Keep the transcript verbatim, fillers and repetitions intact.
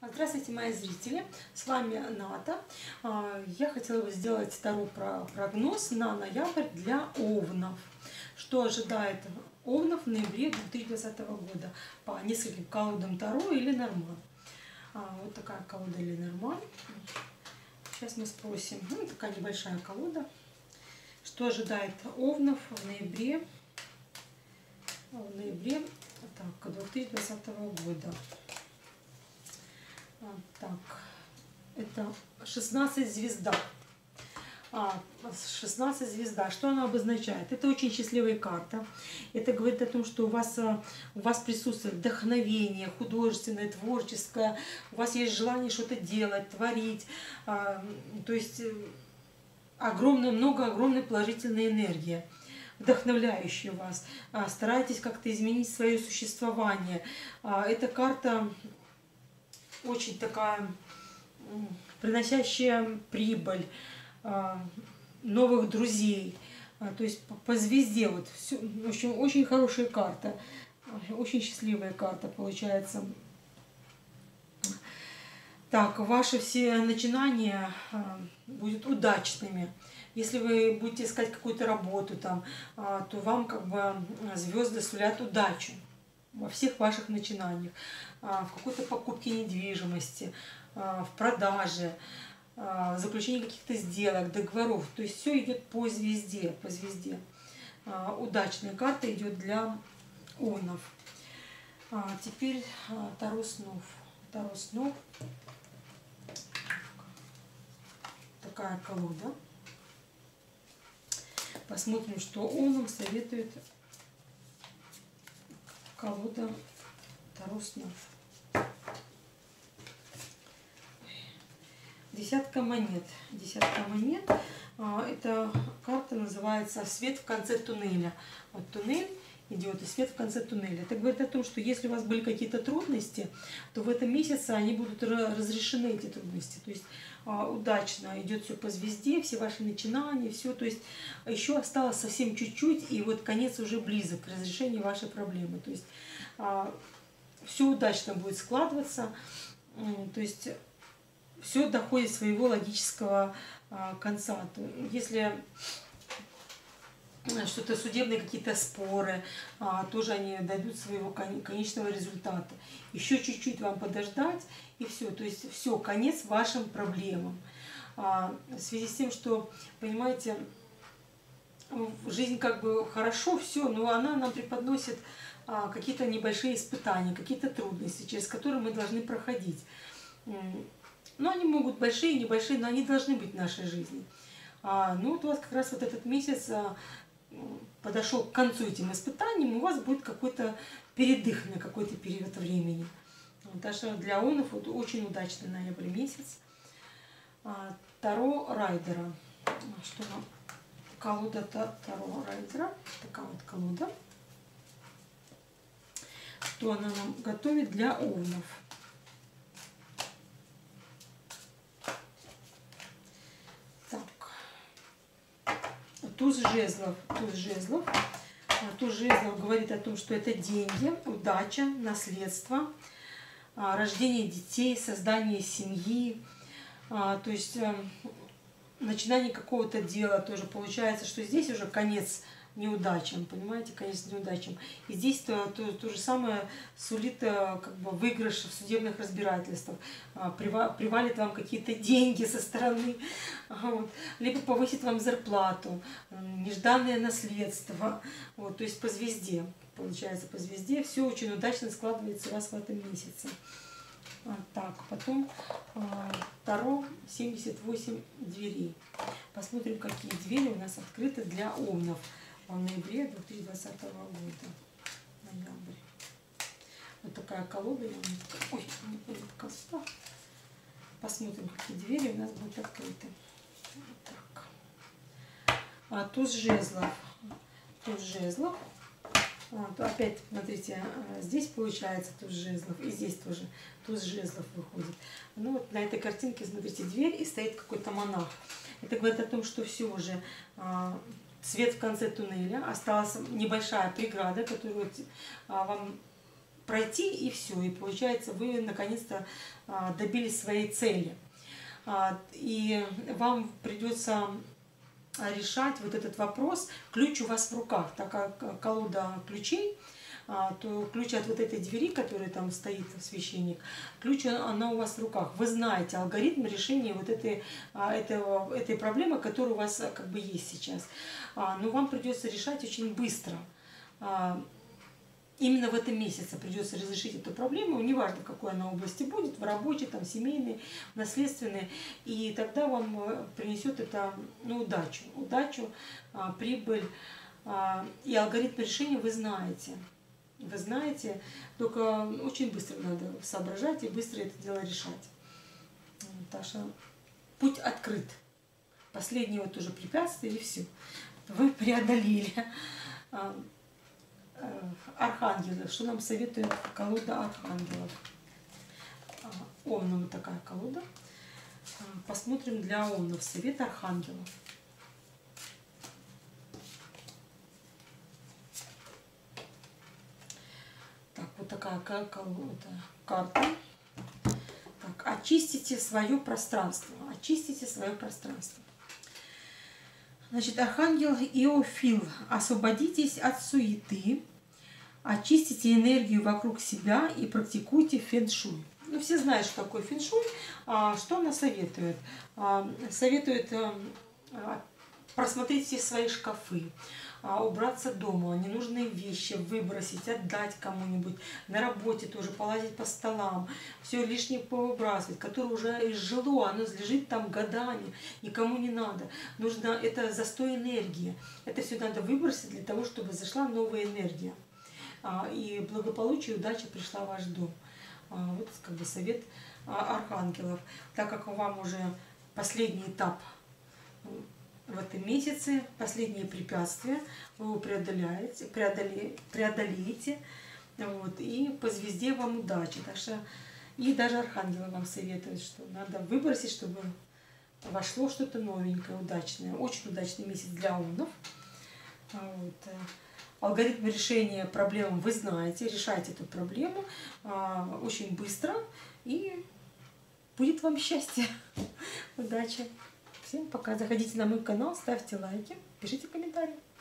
Здравствуйте, мои зрители! С вами Ната. Я хотела бы сделать второй прогноз на ноябрь для овнов. Что ожидает овнов в ноябре две тысячи двадцатого года по нескольким колодам Таро или Норман. Вот такая колода или Норман. Сейчас мы спросим. Ну, такая небольшая колода. Что ожидает овнов в ноябре, в ноябре так, две тысячи двадцатого года. Так, это шестнадцать звезда. А, шестнадцать звезда. Что она обозначает? Это очень счастливая карта. Это говорит о том, что у вас, у вас присутствует вдохновение, художественное, творческое. У вас есть желание что-то делать, творить. А, то есть огромное, много огромной положительной энергии, вдохновляющая вас. А, старайтесь как-то изменить свое существование. А, эта карта очень такая, приносящая прибыль, новых друзей, то есть по звезде, вот, все, в общем, очень хорошая карта, очень счастливая карта получается. Так, ваши все начинания будут удачными. Если вы будете искать какую-то работу там, то вам как бы звезды сулят удачу во всех ваших начинаниях, в какой-то покупке недвижимости, в продаже, в заключении каких-то сделок, договоров. То есть все идет по звезде, по звезде. Удачная карта идет для овнов. Теперь Таро снов. Таро снов. Такая колода. Посмотрим, что овнам советует колода Таро снов. Десятка монет. Десятка монет. Эта карта называется «Свет в конце туннеля». Вот туннель идет, и свет в конце туннеля. Это говорит о том, что если у вас были какие-то трудности, то в этом месяце они будут разрешены, эти трудности. То есть удачно идет все по звезде, все ваши начинания, все. То есть еще осталось совсем чуть-чуть, и вот конец уже близок к разрешению вашей проблемы. То есть все удачно будет складываться. То есть все доходит своего логического конца. Если что-то судебные какие-то споры, тоже они дойдут своего конечного результата. Еще чуть-чуть вам подождать, и все. То есть все, конец вашим проблемам. В связи с тем, что, понимаете, жизнь как бы хорошо, все, но она нам преподносит какие-то небольшие испытания, какие-то трудности, через которые мы должны проходить. Но они могут большие, небольшие, но они должны быть в нашей жизни. А, ну вот у вас как раз вот этот месяц а, подошел к концу этим испытаниям, у вас будет какой-то передых на какой-то период времени. Вот, даже для овнов вот очень удачный ноябрь месяц. А, Таро Райдера. Что нам? Колода Таро Райдера. Такая вот колода. Что она нам готовит для овнов? Туз жезлов. Туз жезлов. Туз жезлов говорит о том, что это деньги, удача, наследство, рождение детей, создание семьи, то есть начинание какого-то дела тоже. Получается, что здесь уже конец неудачам, понимаете, конец неудачам. И здесь то, то, то же самое сулит как бы выигрыш в судебных разбирательствах, привалит вам какие-то деньги со стороны, вот, либо повысит вам зарплату, нежданное наследство, вот, то есть по звезде, получается по звезде, все очень удачно складывается у вас в этом месяце. Так, потом Таро семьдесят восемь дверей. Посмотрим, какие двери у нас открыты для овнов в ноябре две тысячи двадцатого года. Ноябрь. Вот такая колода. Ой, не будет коста. Посмотрим, какие двери у нас будут открыты. Вот так. А, туз жезлов. Туз жезлов. Вот, опять, смотрите, здесь получается туз жезлов, и здесь тоже туз жезлов выходит. Ну вот на этой картинке, смотрите, дверь, и стоит какой-то монах. Это говорит о том, что все уже, а, свет в конце туннеля, осталась небольшая преграда, которую а, вам пройти, и все. И получается, вы наконец-то добились своей цели. И вам придется решать вот этот вопрос. Ключ у вас в руках, так как колода ключей, то ключ от вот этой двери, которая там стоит, священник, ключ, она у вас в руках. Вы знаете алгоритм решения вот этой, этого, этой проблемы, которая у вас как бы есть сейчас. Но вам придется решать очень быстро. Именно в этом месяце придется разрешить эту проблему, неважно, в какой она области будет, в рабочей, там, семейной, наследственной, и тогда вам принесет это, ну, удачу, удачу, прибыль, и алгоритм решения вы знаете. Вы знаете, только очень быстро надо соображать и быстро это дело решать. Так что путь открыт. Последнее вот уже препятствие, и все. Вы преодолели. Архангелы. Что нам советует колода архангелов? Овнам такая колода. Посмотрим для овнов. Совет архангелов. Так, вот такая колода, карта. Так, очистите свое пространство. Очистите свое пространство. Значит, архангел Иофил. Освободитесь от суеты. Очистите энергию вокруг себя и практикуйте фэн-шуй. Ну, все знают, что такое фэн-шуй. Что она советует? Советует просмотреть все свои шкафы, убраться дома, ненужные вещи выбросить, отдать кому-нибудь, на работе тоже полазить по столам, все лишнее повыбрасывать, которое уже изжило, оно лежит там годами, никому не надо. Нужно, это застой энергии. Это все надо выбросить для того, чтобы зашла новая энергия. И благополучие, удача пришла в ваш дом. Вот как бы совет архангелов. Так как вам уже последний этап в этом месяце, последние препятствия, вы его преодоляете, преодоле, преодолеете, вот, и по звезде вам удачи. Так что, и даже архангелы вам советуют, что надо выбросить, чтобы вошло что-то новенькое, удачное. Очень удачный месяц для овнов. Вот. Алгоритм решения проблем вы знаете, решайте эту проблему а, очень быстро, и будет вам счастье, удачи. Всем пока. Заходите на мой канал, ставьте лайки, пишите комментарии.